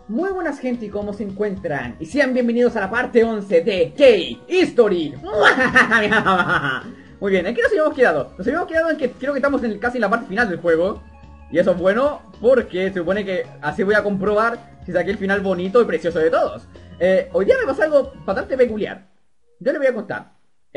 Muy buenas gente, ¿y cómo se encuentran? Y sean bienvenidos a la parte 11 de K-History. Muy bien, ¿en qué nos habíamos quedado? Nos habíamos quedado en que creo que estamos casi en la parte final del juego. Y eso es bueno porque se supone que así voy a comprobar si saqué el final bonito y precioso de todos. Hoy día me pasa algo bastante peculiar. Yo les voy a contar.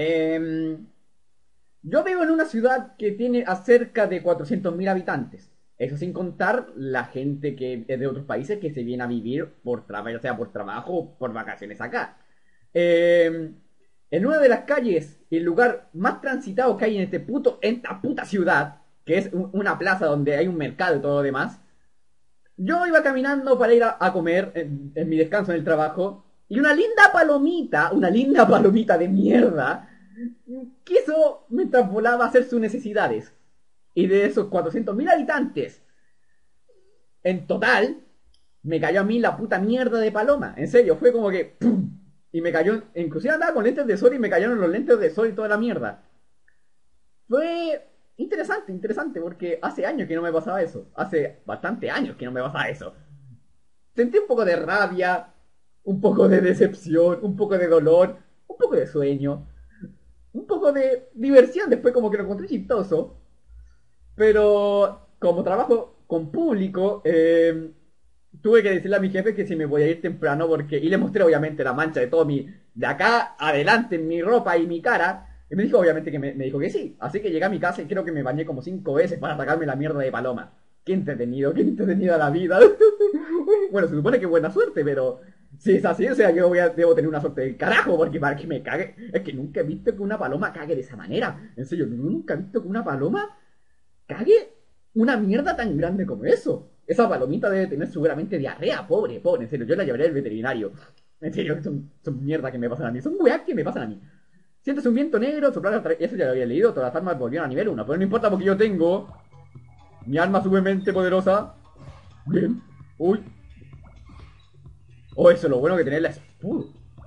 Yo vivo en una ciudad que tiene a cerca de 400.000 habitantes. Eso sin contar la gente que es de otros países que se viene a vivir por trabajo, ya sea por trabajo o por vacaciones acá. Eh, en una de las calles, el lugar más transitado que hay en esta puta ciudad, que es una plaza donde hay un mercado y todo lo demás, yo iba caminando para ir a comer en mi descanso en el trabajo y una linda palomita de mierda, quiso mientras volaba hacer sus necesidades. Y de esos 400.000 habitantes, en total, me cayó a mí la puta mierda de paloma. En serio, fue como que ¡pum! Y me cayó, inclusive andaba con lentes de sol y me cayeron los lentes de sol y toda la mierda. Fue interesante, porque hace años que no me pasaba eso. Hace bastante años que no me pasaba eso. Sentí un poco de rabia, un poco de decepción, un poco de dolor, un poco de sueño, un poco de diversión. Después como que lo encontré chistoso. Pero como trabajo con público, tuve que decirle a mi jefe que si me voy a ir temprano porque... Y le mostré obviamente la mancha de todo mi... De acá adelante en mi ropa y mi cara. Y me dijo obviamente que me dijo que sí. Así que llegué a mi casa y creo que me bañé como 5 veces para sacarme la mierda de paloma. Qué entretenida la vida. Bueno, se supone que buena suerte, pero... Si es así, o sea, debo tener una suerte del carajo, porque para que me cague... Es que nunca he visto que una paloma cague de esa manera. En serio, nunca he visto que una paloma cague una mierda tan grande como eso. Esa palomita debe tener seguramente diarrea, pobre, en serio, yo la llevaré al veterinario. En serio, son mierda que me pasan a mí, son weas que me pasan a mí. Sientes un viento negro, eso ya lo había leído, todas las armas volvieron a nivel 1, pero no importa porque yo tengo mi arma sumamente poderosa. Bien. Uy. Oh, eso es lo bueno que tener la escudo.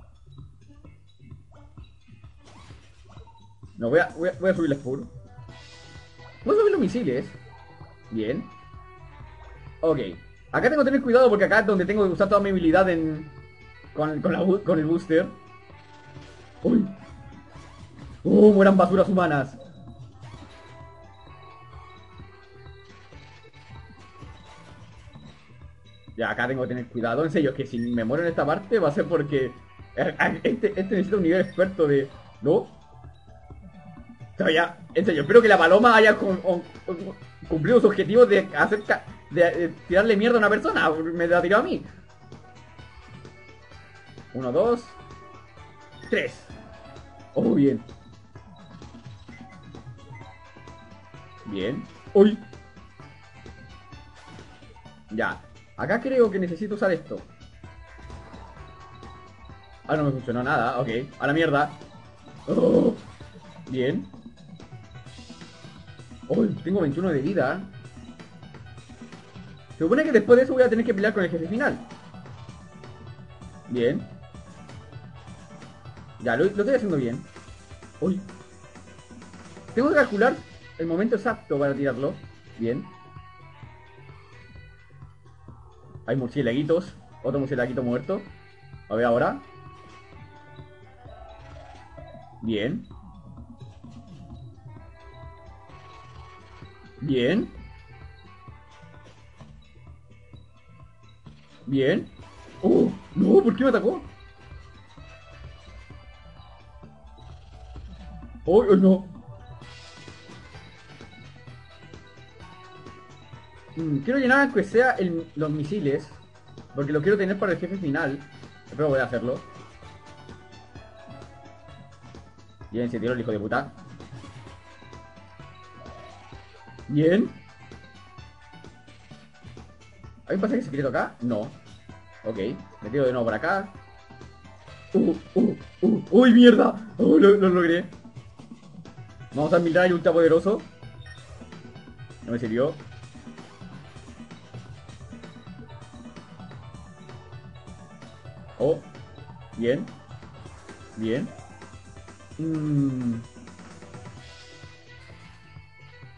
No, voy a subir la escudo. Voy a subir los misiles. Bien. Ok. Acá tengo que tener cuidado porque acá es donde tengo que usar toda mi habilidad con el booster. Uy. Mueran basuras humanas. Ya, acá tengo que tener cuidado. En serio, que si me muero en esta parte va a ser porque... Este necesita un nivel experto de... ¿No? Todavía, en serio, espero que la paloma haya cumplido sus objetivos de de tirarle mierda a una persona. Me la tiró a mí. 1, 2, 3. Oh, bien. Bien. Uy. Ya. Acá creo que necesito usar esto. Ah, no me funcionó nada. Ok. A la mierda. Oh, bien. Oh, tengo 21 de vida. Se supone que después de eso voy a tener que pelear con el jefe final. Bien. Ya, lo estoy haciendo bien. Uy. Tengo que calcular el momento exacto para tirarlo. Bien. Hay murciélaguitos. Otro murciélaguito muerto. A ver ahora. Bien. Bien. Bien. ¡Oh! No, ¿por qué me atacó? ¡Oh, oh, no! Quiero llenar aunque sea los misiles. Porque lo quiero tener para el jefe final. Pero voy a hacerlo. Bien, se tiró el hijo de puta. Bien. ¿Hay un pasaje secreto acá? No. Ok. Me tiro de nuevo por acá. ¡Uy, mierda! Lo logré. Vamos a mirar el ultra poderoso. No me sirvió. Oh. Bien. Bien.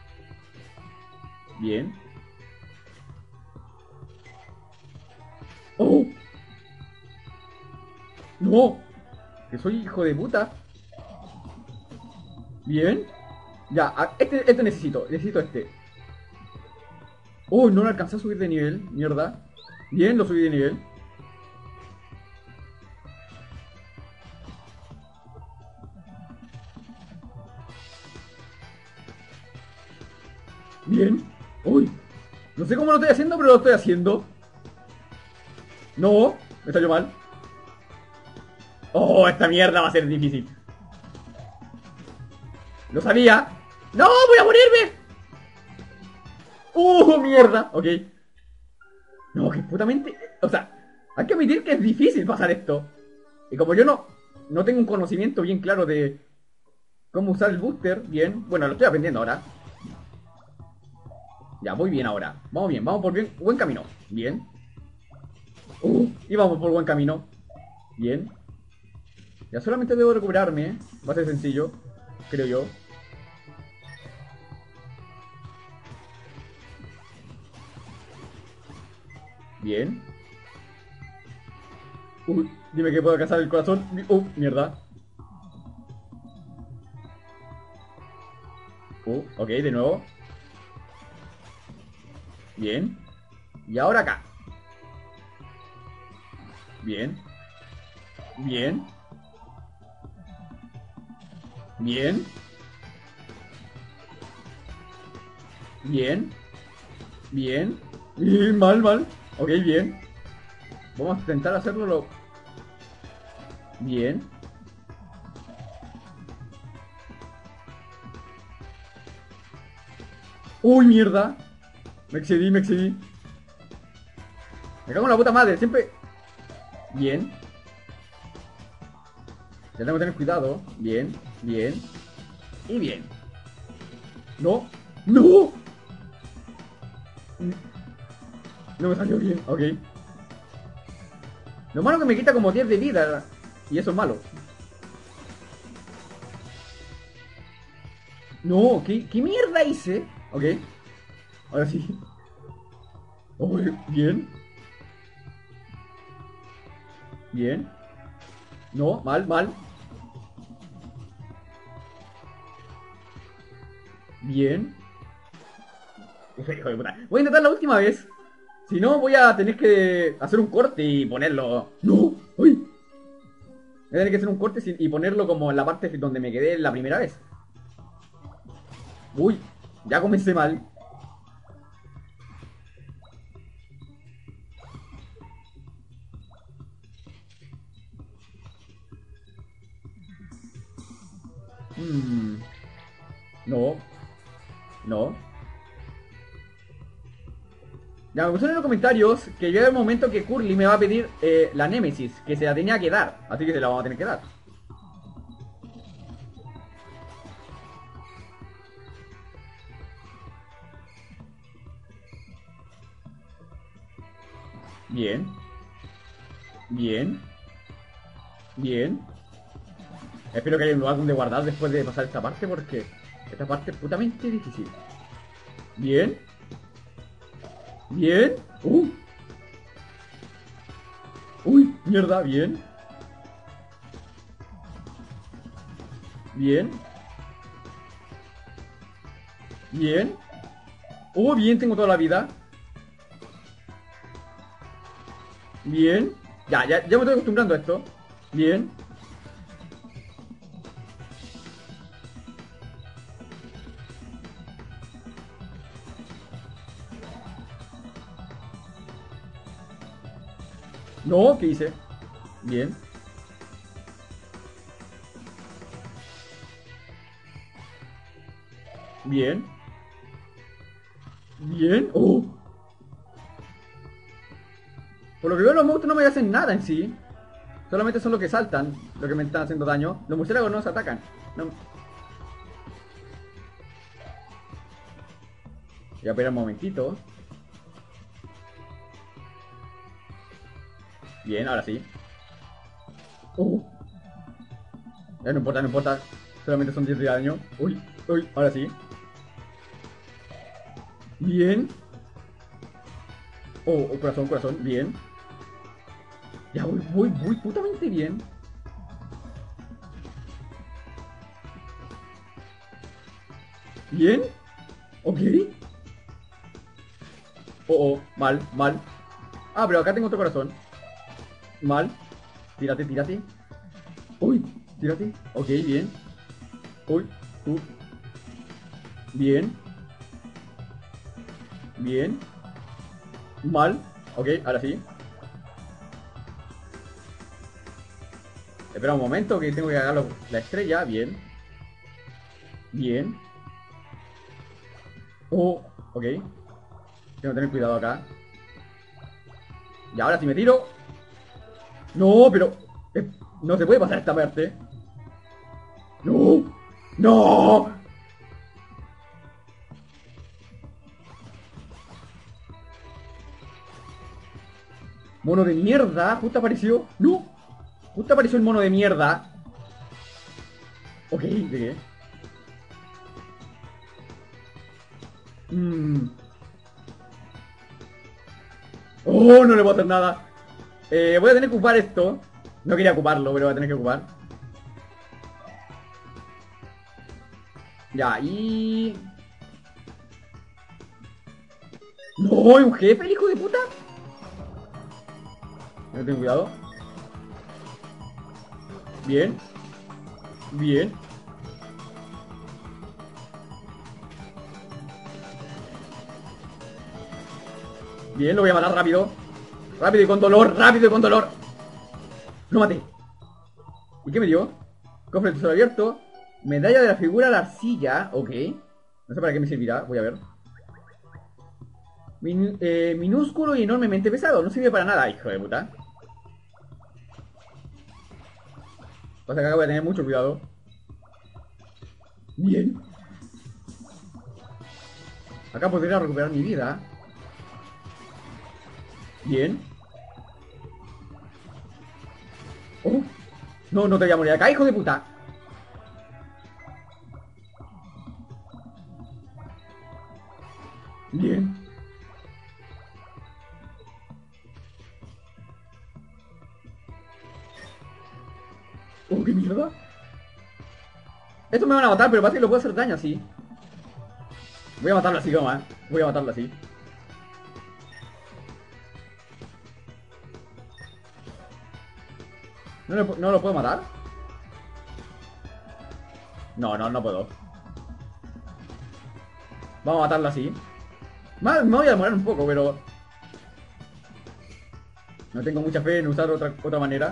Bien. ¡Oh! ¡No! Que soy hijo de puta. Bien. Ya, este necesito este. Oh, no lo alcancé a subir de nivel, mierda. Bien, lo subí de nivel. Bien. Uy, no sé cómo lo estoy haciendo, pero lo estoy haciendo. No, me salió mal. Oh, esta mierda va a ser difícil. Lo sabía. ¡No! ¡Voy a morirme! Mierda! Ok. No, que putamente. O sea, hay que admitir que es difícil pasar esto. Y como yo no tengo un conocimiento bien claro de cómo usar el booster, bien. Bueno, lo estoy aprendiendo ahora. Ya, voy bien ahora. Vamos bien, vamos por buen camino. Bien. Y vamos por buen camino. Bien. Ya solamente debo recuperarme, ¿eh? Va a ser sencillo, creo yo. Bien. Dime que puedo alcanzar el corazón. Mierda. Ok, de nuevo. Bien. Y ahora acá. Bien. Bien. Bien. Bien. Bien. Y mal. Ok, bien. Vamos a intentar hacerlo bien. Mierda. Me excedí. Me cago en la puta madre, siempre. Bien. Ya tengo que tener cuidado. Bien. Y bien. No. ¡No! No me salió bien, ok. Lo malo es que me quita como 10 de vida. Y eso es malo. No, ¿qué mierda hice? Ok. Ahora sí. Oh, bien. Bien. No, mal. Bien. Hijo de puta. Voy a intentar la última vez. Si no, voy a tener que hacer un corte y ponerlo. ¡No! ¡Uy! Voy a tener que hacer un corte y ponerlo como en la parte donde me quedé la primera vez. Uy, ya comencé mal. No, no. Ya me pusieron en los comentarios que llega el momento que Curly me va a pedir la Némesis, que se la tenía que dar. Así que se la vamos a tener que dar. Bien. Bien. Bien. Espero que haya un lugar donde guardar después de pasar esta parte porque esta parte es putamente difícil. Bien. Bien. Uy, mierda, bien. Bien. Bien. Bien, tengo toda la vida. Bien. Ya me estoy acostumbrando a esto. Bien. No, ¿qué hice? Bien. Bien. Bien. Por lo que veo los monstruos no me hacen nada en sí. Solamente son los que saltan, los que me están haciendo daño. Los murciélagos no se atacan. No. Voy a esperar un momentito. Bien, ahora sí. Ya no importa, no importa. Solamente son 10 de daño. Ahora sí. Bien. Corazón, bien. Ya voy putamente bien. Bien. Ok. Oh, mal, mal. Ah, pero acá tengo otro corazón. Mal. Tírate, tírate. Uy, tírate. Ok, bien. Uy, uh, bien. Bien. Mal. Ok, ahora sí. Espera un momento que tengo que agarrar la estrella. Bien. Bien. Oh, ok. Tengo que tener cuidado acá. Y ahora si me tiro. No, pero... no se puede pasar esta parte. No. No. Mono de mierda. Justo apareció. No. Justo apareció el mono de mierda. Ok, ¿de qué? Mmm. Oh, no le puedo hacer nada. Voy a tener que ocupar esto. No quería ocuparlo, pero voy a tener que ocupar. Ya, y... No, ¿es un jefe, el hijo de puta? No tengo cuidado. Bien, bien. Bien, lo voy a matar rápido. Rápido y con dolor, rápido y con dolor. Lo maté. ¿Y qué me dio? Cofre del tesoro abierto. Medalla de la figura de la arcilla. Ok. No sé para qué me servirá. Voy a ver. Minúsculo y enormemente pesado. No sirve para nada, hijo de puta. Pasa que acá voy a tener mucho cuidado. Bien. Acá podría recuperar mi vida. Bien. Oh. No, no te voy a morir acá, hijo de puta. Bien. Oh, qué mierda. Esto me van a matar, pero parece que lo puedo hacer daño así. Voy a matarlo así, como, voy a matarlo así. ¿No lo puedo matar? No, no, no puedo. Vamos a matarlo así. Me voy a demorar un poco, pero... no tengo mucha fe en usar otra manera.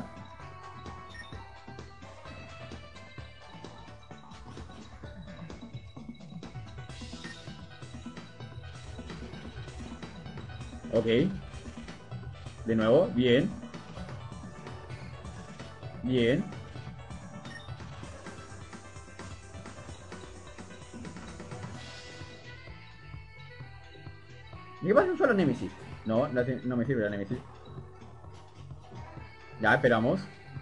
Ok. De nuevo, bien. Bien. ¿Y qué pasa si uso la Nemesis? No, no me sirve la Nemesis. Ya, esperamos.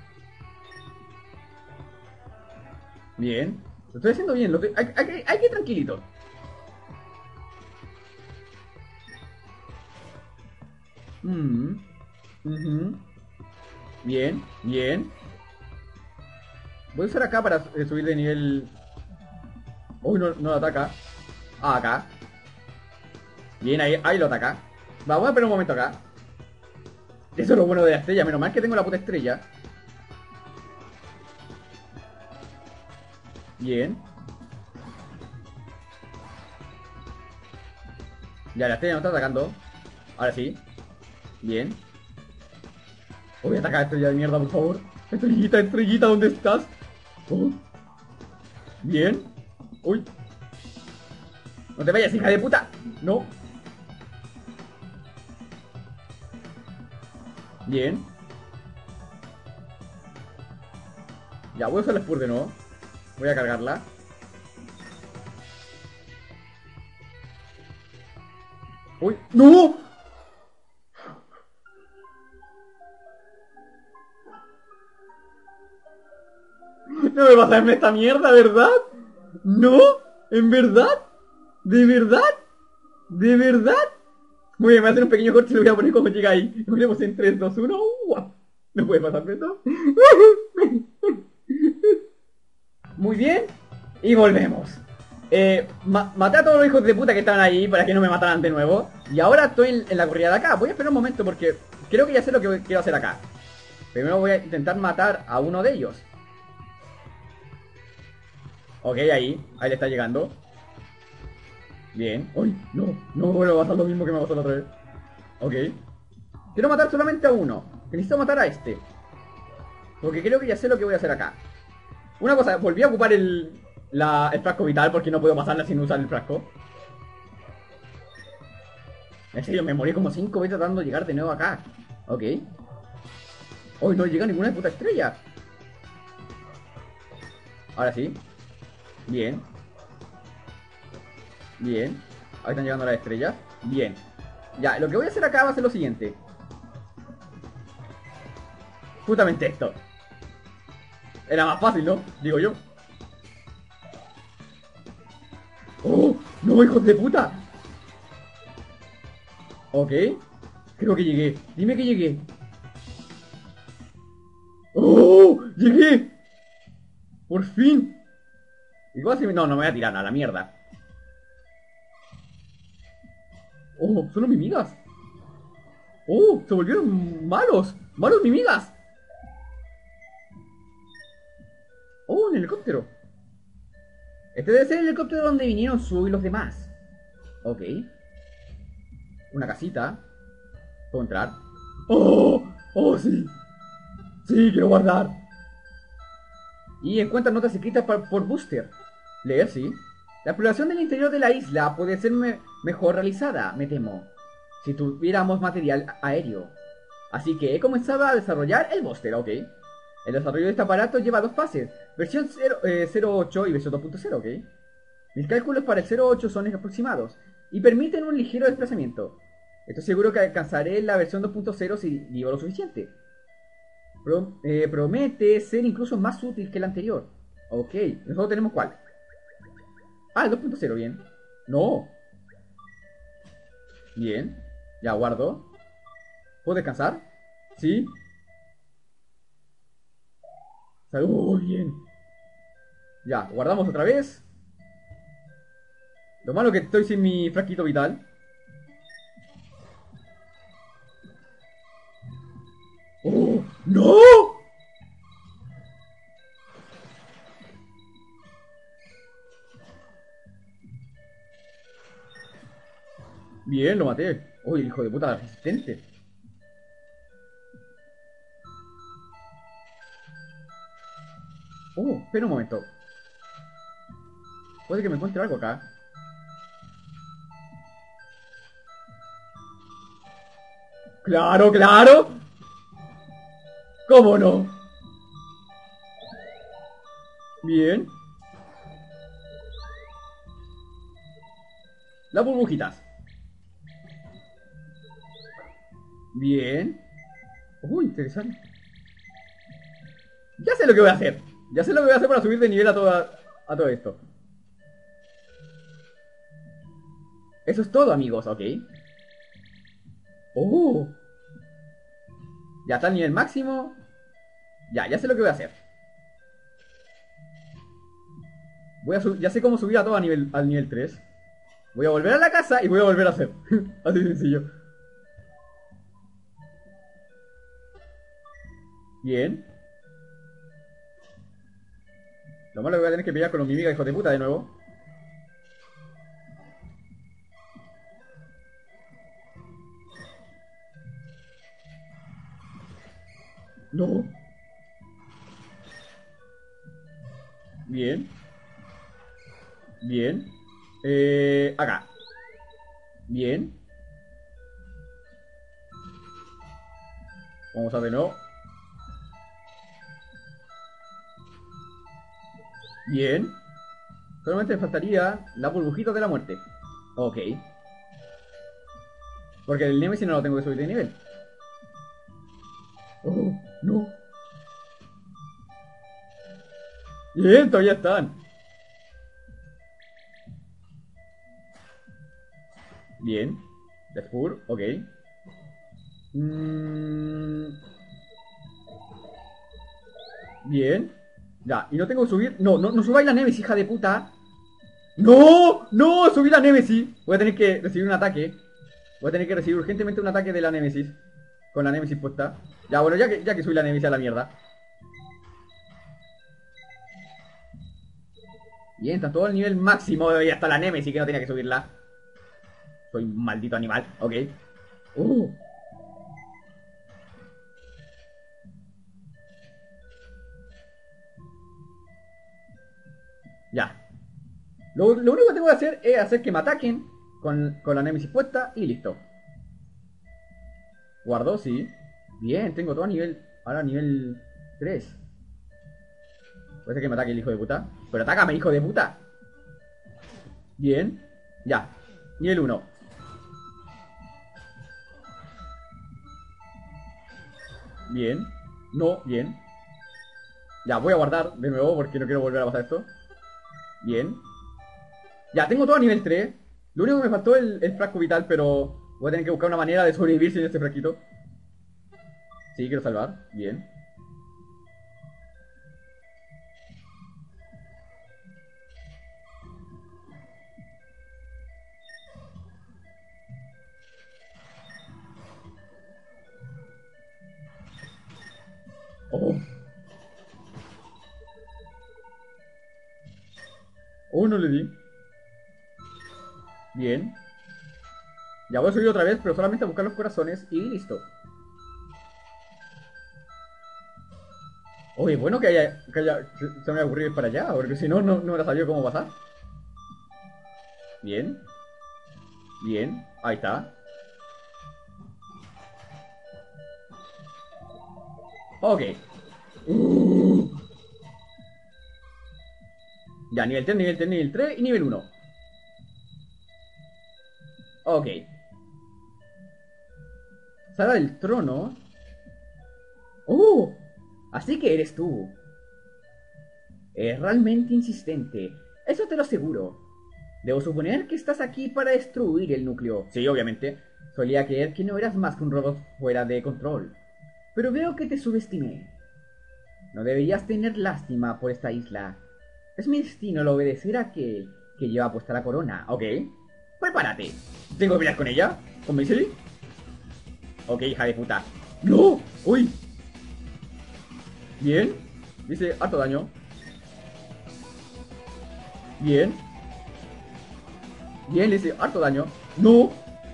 Bien. Lo estoy haciendo bien. Hay que ir tranquilito. Mm, ujú. Bien, bien. Voy a usar acá para subir de nivel. Uy, no, no lo ataca. Ah, acá. Bien, ahí lo ataca. Vamos a esperar un momento acá. Eso es lo bueno de la estrella. Menos mal que tengo la puta estrella. Bien. Ya, la estrella no está atacando. Ahora sí. Bien. Voy a atacar a la estrella de mierda, por favor. Estrellita, estrellita, ¿dónde estás? Oh. Bien. Uy. No te vayas, hija de puta. No. Bien. Ya, voy a usar el Spur de nuevo. Voy a cargarla. Uy. ¡No! No me vas a darme esta mierda, ¿verdad? ¿No? ¿En verdad? ¿De verdad? ¿De verdad? Muy bien, me voy a hacer un pequeño corte y lo voy a poner como llega ahí. Nos vemos en 3, 2, 1. ¡Uah! ¿No puede pasarme esto? Muy bien. Y volvemos. Maté a todos los hijos de puta que estaban ahí para que no me mataran de nuevo. Y ahora estoy en la corrida de acá. Voy a esperar un momento porque creo que ya sé lo que quiero hacer acá. Primero voy a intentar matar a uno de ellos. Ok, ahí le está llegando. Bien. ¡Uy! No, no me vuelve a pasar lo mismo que me pasó la otra vez. Ok. Quiero matar solamente a uno. Que necesito matar a este. Porque creo que ya sé lo que voy a hacer acá. Una cosa, volví a ocupar el frasco vital porque no puedo pasarla sin usar el frasco. En serio, me morí como 5 veces tratando de llegar de nuevo acá. Ok. Hoy no llega ninguna puta estrella. Ahora sí. Bien. Bien. Ahí están llegando las estrellas. Bien. Ya, lo que voy a hacer acá va a ser lo siguiente. Justamente esto. Era más fácil, ¿no? Digo yo. ¡Oh! ¡No, hijos de puta! Ok. Creo que llegué. Dime que llegué. ¡Oh! ¡Llegué! ¡Por fin! Igual si... No, no me voy a tirar a la mierda. ¡Oh! ¡Son los mimigas! ¡Oh! ¡Se volvieron malos! ¡Malos mimigas! ¡Oh! Un helicóptero. Este debe ser el helicóptero donde vinieron Su y los demás. Ok. Una casita. ¿Puedo entrar? ¡Oh! ¡Oh, sí! ¡Sí, quiero guardar! Y encuentra notas escritas por Booster. Leer, sí. La exploración del interior de la isla puede ser mejor realizada, me temo, si tuviéramos material aéreo. Así que he comenzado a desarrollar el Booster, ok. El desarrollo de este aparato lleva dos fases, versión 0.8 y versión 2.0, ok. Mis cálculos para el 0.8 son aproximados y permiten un ligero desplazamiento. Estoy seguro que alcanzaré la versión 2.0 si vivo lo suficiente. Promete ser incluso más útil que el anterior. Ok, nosotros tenemos cuál. Ah, el 2.0, bien. No. Bien. Ya guardo. ¿Puedo descansar? Sí. Bien. Ya, guardamos otra vez. Lo malo es que estoy sin mi frasquito vital. ¡Oh! ¡No! Bien, lo maté. Uy, el hijo de puta resistente. Espera un momento. Puede que me encuentre algo acá. ¡Claro, claro! ¿Cómo no? Bien. Las burbujitas. Bien. Interesante. Ya sé lo que voy a hacer. Ya sé lo que voy a hacer para subir de nivel a todo esto. Eso es todo, amigos, ¿ok? ¡Oh! Ya está el nivel máximo. Ya sé lo que voy a hacer. Ya sé cómo subir a todo al nivel 3. Voy a volver a la casa y voy a volver a hacer. Así de sencillo. Bien. Lo malo es que voy a tener que pelear con los mimigas hijos de puta de nuevo. No. Bien. Bien. Acá. Bien. Vamos a de nuevo. Bien. Solamente me faltaría la burbujita de la muerte. Ok. Porque el Nemesis no lo tengo que subir de nivel. Oh, no. Bien, todavía están. Bien. Deathfur, ok. Mm, Bien. Ya, y no tengo que subir. No, no, no subáis la Nemesis, hija de puta. ¡No! ¡No! Subí la Nemesis. Voy a tener que recibir un ataque. Voy a tener que recibir urgentemente un ataque de la Nemesis. Con la Nemesis puesta. Ya, bueno, ya que subí la Nemesis a la mierda. Bien, está todo al nivel máximo. Y hasta la Nemesis que no tenía que subirla. Soy un maldito animal. Ok. Uh. Ya. Lo único que tengo que hacer es hacer que me ataquen con la Nemesis puesta y listo. Guardo, sí. Bien, tengo todo a nivel. Ahora a nivel 3. Puede ser que me ataque el hijo de puta. Pero atácame, hijo de puta. Bien. Ya. Nivel 1. Bien. No, bien. Ya, voy a guardar de nuevo porque no quiero volver a pasar esto. Bien. Ya, tengo todo a nivel 3. Lo único que me faltó es el frasco vital, pero voy a tener que buscar una manera de sobrevivir sin este frasquito. Sí, quiero salvar. Bien. Oh. Oh, no le di. Bien. Ya voy a subir otra vez, pero solamente a buscar los corazones y listo. Oye, bueno se me ha ocurrido ir para allá, porque si no, no me la sabía cómo pasar. Bien. Bien. Ahí está. Ok. Ya, nivel 3, nivel 3, nivel 3 y nivel 1. Ok. Sala del trono. ¡Oh! Así que eres tú. Es realmente insistente. Eso te lo aseguro. Debo suponer que estás aquí para destruir el núcleo. Sí, obviamente. Solía creer que no eras más que un robot fuera de control. Pero veo que te subestimé. No deberías tener lástima por esta isla. Es mi destino el obedecer a aquel que lleva puesta la corona, ¿ok? Prepárate. ¿Tengo que pelear con ella? ¿Con Misery? Ok, hija de puta. ¡No! ¡Uy! Bien. Dice harto daño. Bien. Bien, le dice harto daño. ¡No!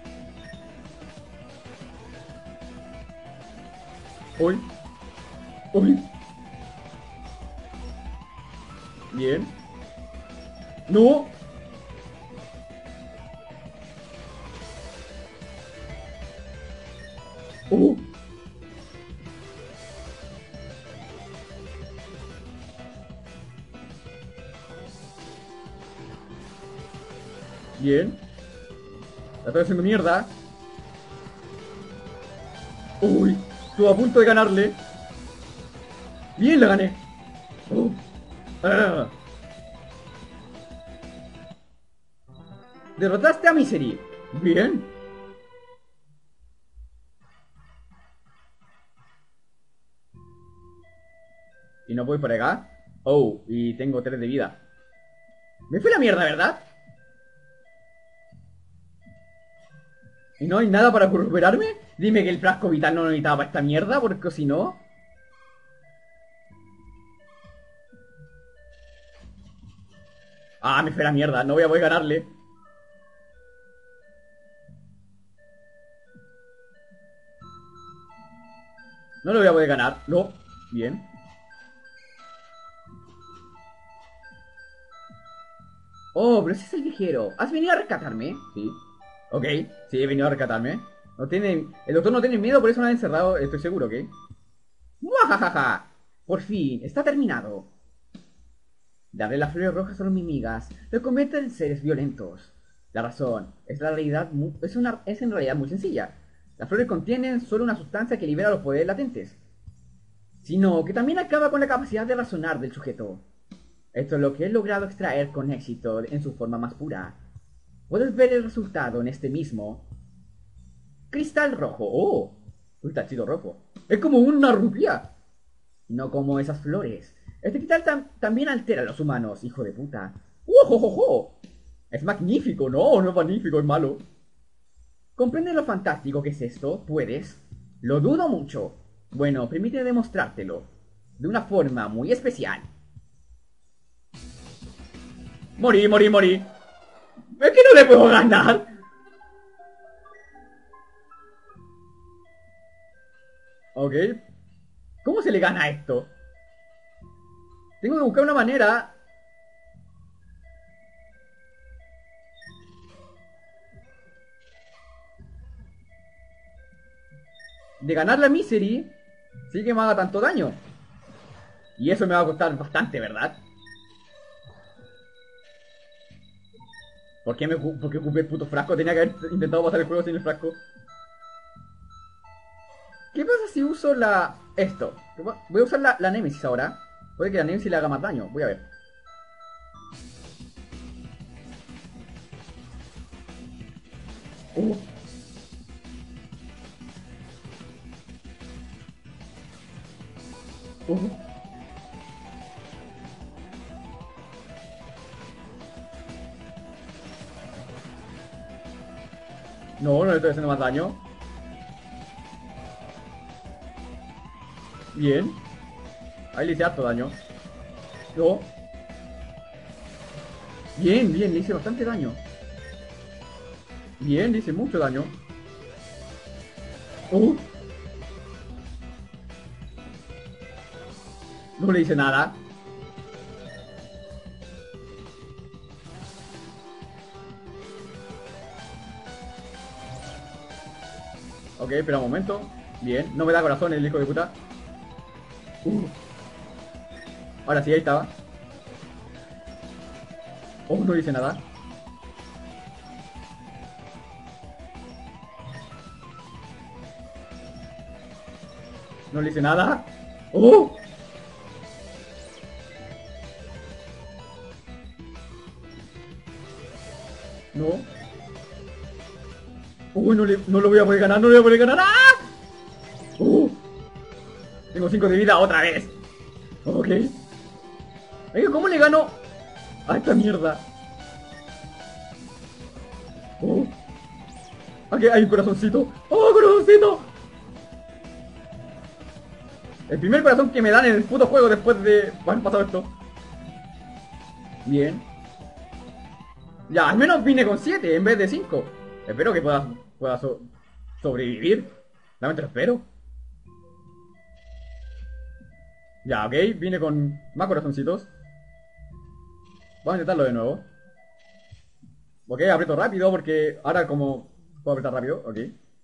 ¡Uy! ¡Uy! Bien. ¡No! ¡Oh! Bien. La estoy haciendo mierda. ¡Uy! Estuve a punto de ganarle. Bien, la gané. ¡Oh! ¡Ah! Derrotaste a Misery. Bien. Y no voy por acá. Oh, y tengo 3 de vida. Me fue la mierda, ¿verdad? ¿Y no hay nada para recuperarme? Dime que el frasco vital no lo necesitaba para esta mierda, porque si no... Ah, me fue la mierda, no voy a poder ganarle. No lo voy a poder ganar, no. Bien. Oh, pero ese es el viajero. ¿Has venido a rescatarme? Sí. Ok, sí, he venido a rescatarme. No tiene... El doctor no tiene miedo, por eso me ha encerrado, estoy seguro, ¿ok? ¡Muajajaja! Por fin, está terminado. Darle las flores rojas a los mimigas lo convierte en seres violentos. La razón es en realidad muy sencilla. Las flores contienen solo una sustancia que libera los poderes latentes, sino que también acaba con la capacidad de razonar del sujeto. Esto es lo que he logrado extraer con éxito en su forma más pura. Puedes ver el resultado en este mismo cristal rojo. ¡Oh! Un tachito rojo. Es como una rubia. No como esas flores. Este cristal también altera a los humanos, hijo de puta. Jo, jo, jo! Es magnífico, no, no es magnífico, es malo. ¿Comprende lo fantástico que es esto? ¿Puedes? Lo dudo mucho. Bueno, permíteme demostrártelo. De una forma muy especial. Morí, morí, morí. Es que no le puedo ganar. Ok. ¿Cómo se le gana a esto? Tengo que buscar una manera. De ganar la Misery. Sí que me haga tanto daño. Y eso me va a costar bastante, ¿verdad? ¿Por qué ocupé el puto frasco? Tenía que haber intentado pasar el juego sin el frasco. ¿Qué pasa si uso la... esto? Voy a usar la Nemesis ahora. Puede que la Nemesis le haga más daño. Voy a ver. Uh. No, no le estoy haciendo más daño. Bien. Ahí le hice harto daño. No. Bien, bien, le hice bastante daño. Bien, le hice mucho daño. No le hice nada. Ok, espera un momento. Bien, no me da corazón el hijo de puta. Ahora sí, ahí estaba. Oh, no dice nada. No le hice nada. ¡Oh! No. Uy, no lo voy a poder ganar, no lo voy a poder ganar. ¡Ah! Tengo 5 de vida otra vez. Ok. Venga, ¿cómo le gano a esta mierda? Aquí hay un corazoncito. ¡Oh, corazoncito! El primer corazón que me dan en el puto juego después de haber pasado esto. Bien. Ya, al menos vine con 7 en vez de 5. Espero que pueda sobrevivir. Realmente lo espero. Ya, ok, vine con más corazoncitos. Vamos a intentarlo de nuevo. Ok, aprieto rápido porque ahora como puedo apretar rápido, ok.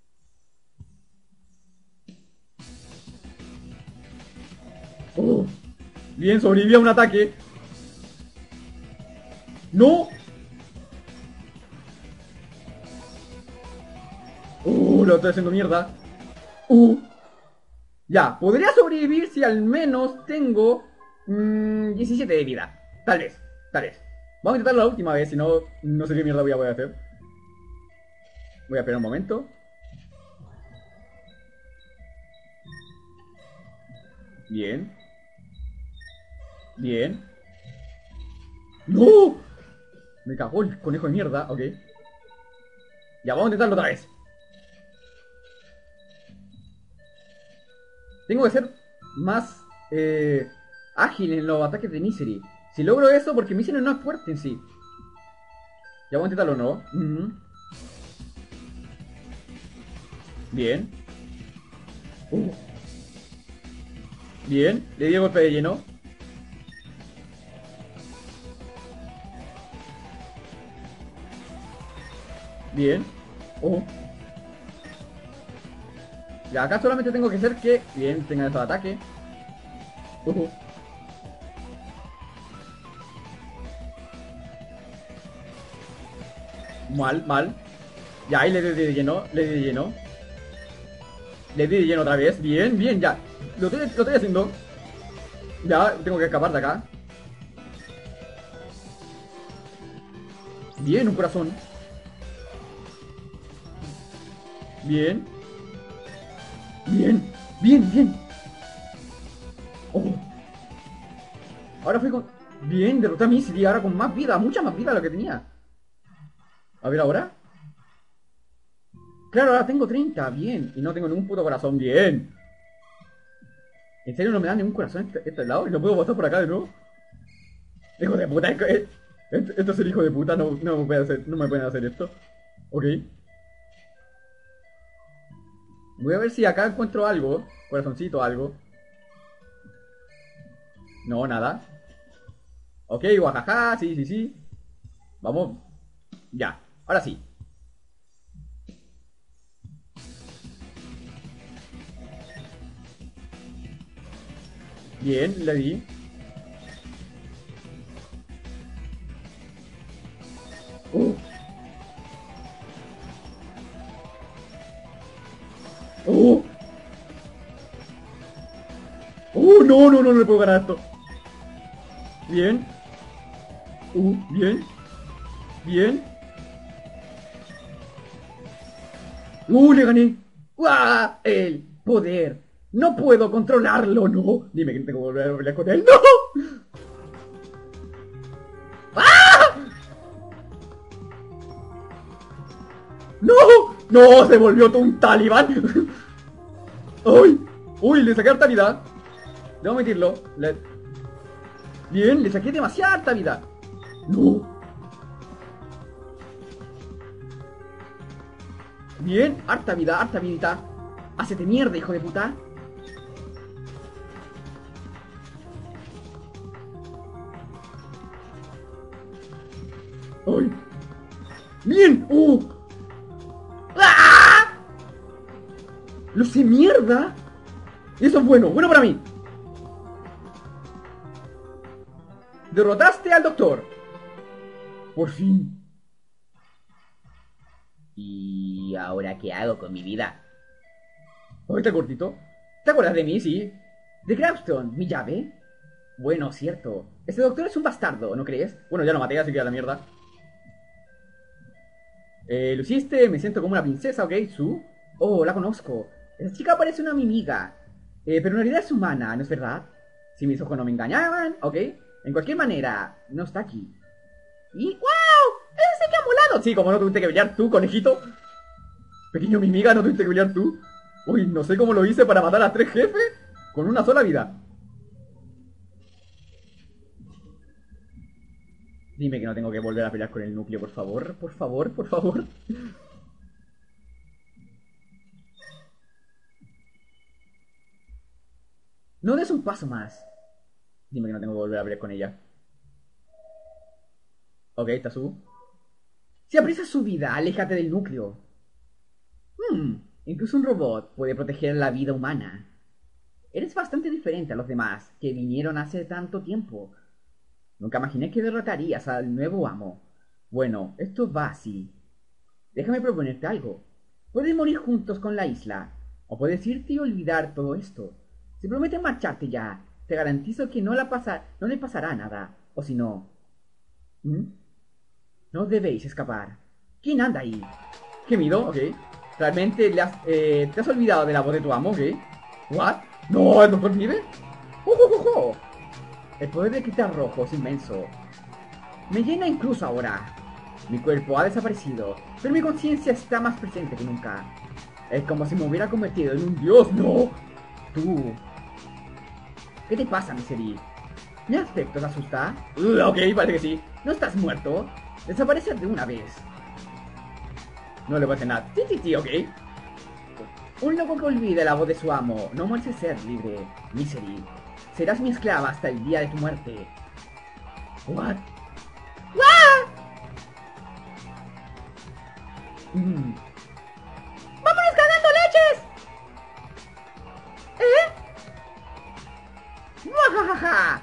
Bien, sobreviví a un ataque. ¡No! Lo estoy haciendo mierda. Ya, podría sobrevivir si al menos tengo 17 de vida. Tal vez, tal vez. Vamos a intentarlo la última vez, si no, no sé qué mierda voy a poder hacer. Voy a esperar un momento. Bien. Bien. ¡No! Me cagó el conejo de mierda, ok. Ya, vamos a intentarlo otra vez. Tengo que ser más ágil en los ataques de Misery. Si logro eso, porque Misery no es fuerte en sí. Ya vamos a intentarlo, ¿no? Bien. Bien, le di el golpe de lleno. Bien. Ya, acá solamente tengo que hacer que... Bien, tengan esos ataques. Mal, mal. Ya, ahí le di de lleno, le di de lleno. Le di de lleno otra vez. Bien, bien, ya. Lo estoy haciendo. Ya, tengo que escapar de acá. Bien, un corazón. Bien. Bien, bien, bien. Ahora fui con... Bien, derroté a Misery, ahora con más vida, mucha más vida de lo que tenía. A ver ahora. Claro, ahora tengo 30, bien. Y no tengo ningún puto corazón, bien. ¿En serio no me dan ningún corazón este lado? ¿Y no puedo pasar por acá de nuevo? Hijo de puta, esto es el hijo de puta, no me pueden hacer, no me pueden hacer esto. Ok. Voy a ver si acá encuentro algo. Corazoncito, algo. No, nada. Ok, guajaja, sí, sí, sí. Vamos. Ya, ahora sí. Bien, le di. Uh, uh, no, no, no, no le puedo ganar esto. Bien. Bien. Bien. Le gané. ¡Uah! El poder. No puedo controlarlo, no. Dime que tengo que volver a pelear con él. ¡No! ¡No! ¡No! Se volvió todo un talibán. ¡Uy! ¡Uy! Le saqué harta vida. Debo admitirlo. Bien, le saqué demasiada harta vida. ¡No! Bien, harta vida, harta vidita. Hacete mierda, hijo de puta. ¡Ay! ¡Bien! ¡Ah! ¡Lo sé mierda! Eso es bueno, bueno para mí. Derrotaste al doctor. Por fin. ¿Y ahora qué hago con mi vida? ¿Oh, está cortito? ¿Te acuerdas de mí, sí? De Grabstone, mi llave. Bueno, cierto. Ese doctor es un bastardo, ¿no crees? Bueno, ya lo maté, así que a la mierda. Lo hiciste, me siento como una princesa, ¿ok? Su. Oh, la conozco. Esa chica parece una mimiga. Pero en realidad es humana, ¿no es verdad? Si mis ojos no me engañaban, ¿ok? En cualquier manera, no está aquí. Y ¡wow! ¡Ese que ha molado! Sí, como no tuviste que pelear tú, conejito. Pequeño mimiga, no tuviste que pelear tú. Uy, no sé cómo lo hice para matar a 3 jefes con una sola vida. Dime que no tengo que volver a pelear con el núcleo, por favor, por favor, por favor. No des un paso más. Dime que no tengo que volver a pelear con ella. Ok, Tazu. Si aprecias su vida, aléjate del núcleo. Incluso un robot puede proteger la vida humana. Eres bastante diferente a los demás que vinieron hace tanto tiempo. Nunca imaginé que derrotarías al nuevo amo. Bueno, esto va así. Déjame proponerte algo. Puedes morir juntos con la isla, o puedes irte y olvidar todo esto. Si prometes marcharte ya, te garantizo que no le pasará nada. O si no... ¿Mm? No debéis escapar. ¿Quién anda ahí? Gemido, ok. Realmente te has olvidado de la voz de tu amo, ok. ¿What? No, ¿el doctor Nive? ¡Oh! El poder de cristal rojo es inmenso. Me llena incluso ahora. Mi cuerpo ha desaparecido, pero mi conciencia está más presente que nunca. Es como si me hubiera convertido en un dios, ¿no? Tú. ¿Qué te pasa, Misery? ¿Mi aspecto te asusta? Ok, parece que sí. ¿No estás muerto? Desaparecer de una vez. No le pasa nada. Sí, ok. Un loco que olvide la voz de su amo no merece ser libre, Misery. Serás mi esclava hasta el día de tu muerte. What? ¡Ah! ¡Vámonos ganando leches! ¡Muajajaja!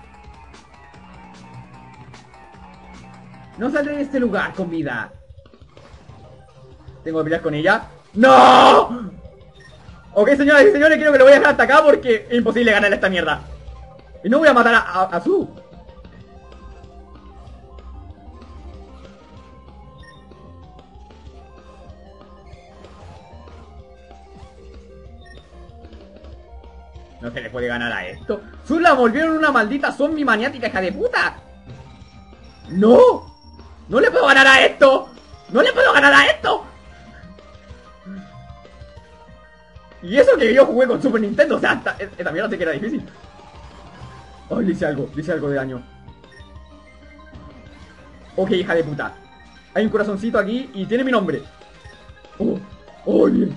No saldré de este lugar con vida. ¿Tengo que pelear con ella? ¡No! Ok, señoras y señores, creo que lo voy a dejar hasta acá porque es imposible ganarle a esta mierda. Y no voy a matar a Su. No se le puede ganar a esto. ¡Zula volvieron una maldita zombie maniática, hija de puta! ¡No! ¡No le puedo ganar a esto! ¡No le puedo ganar a esto! Y eso que yo jugué con Super Nintendo, o sea, esta mierda sé que era difícil. Ay, le hice algo de daño. Ok, hija de puta. Hay un corazoncito aquí y tiene mi nombre. Oh, oh, bien.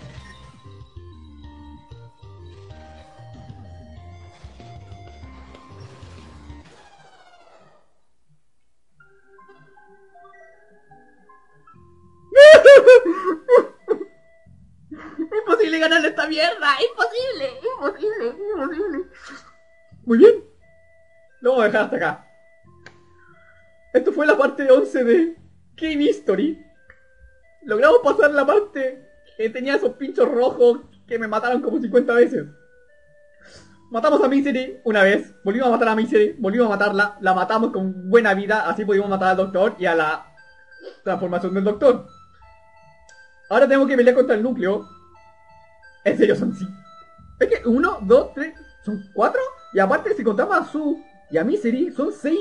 Imposible ganarle esta mierda. Imposible. Muy bien. Lo vamos a dejar hasta acá. Esto fue la parte 11 de Game History. Logramos pasar la parte que tenía esos pinchos rojos que me mataron como 50 veces. Matamos a Misery una vez, volvimos a matar a Misery, volvimos a matarla, la matamos con buena vida, así pudimos matar al doctor y a la transformación del doctor. Ahora tengo que pelear contra el núcleo. En serio, son 5. Es que 1, 2, 3, son 4. Y aparte, si contamos a Su y a Misery, son 6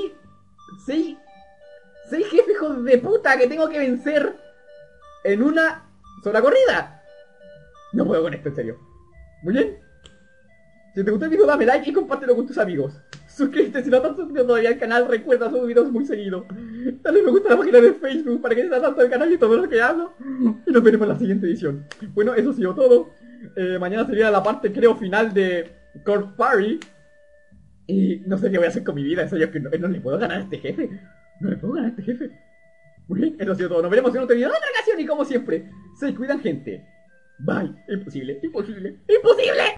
jefes hijos de puta que tengo que vencer en una sola corrida. No puedo con esto, en serio. Muy bien. Si te gustó el video, dame like y compártelo con tus amigos. Suscríbete si no te has suscrito todavía al canal, recuerda, subo videos muy seguido. Dale me gusta a la página de Facebook para que te tanto el canal y todo lo que hablo. Y nos veremos en la siguiente edición. Bueno, eso ha sido todo. Mañana sería la parte, creo, final de Corpse Party. Y no sé qué voy a hacer con mi vida, en serio, que no le puedo ganar a este jefe. No le puedo ganar a este jefe. Muy bien, eso ha sido todo. Nos veremos en otro video de otra ocasión y como siempre, se cuidan, gente. Bye. Imposible.